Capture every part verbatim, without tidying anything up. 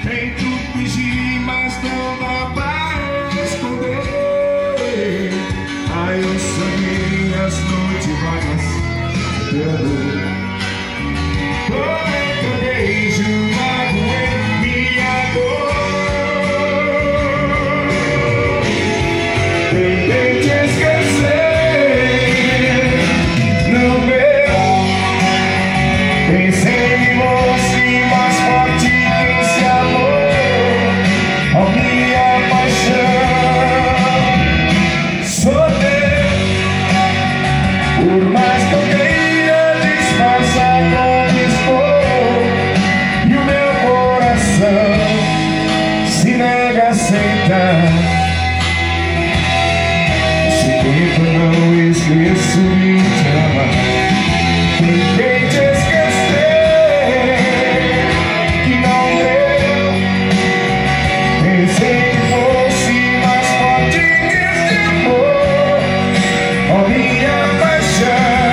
Tento fingir, mas não dá pra esconder. Ai, eu sonhei as noites vagas pelo poeta beijo, magoei minha dor. Tentei te esquecer, não deu. Pensei em você mais forte que esse amor, a minha paixão. Sou teu, por mais que eu queira disfarçar como estou, e o meu coração se nega a aceitar. Esse tempo eu não esqueço de te amar. Tentei te esquecer, que não deu. Pensei que fosse mais forte que esse amor, ó minha paixão.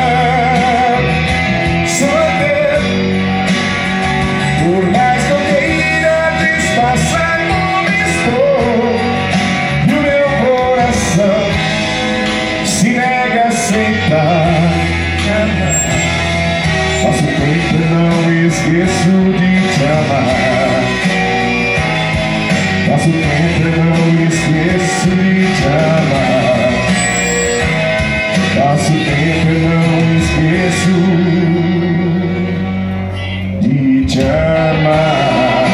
Sou teu, por mais que eu queira disfarçar como estou, e o meu coração se nega a aceitar. Faço tempo e não esqueço de te amar. Faço tempo e não esqueço de te amar. Faço tempo e não esqueço de te amar.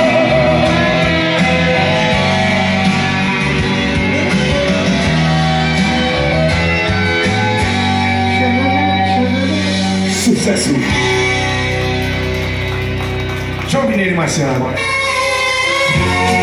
Sucesso! João Mineiro e Marciano agora.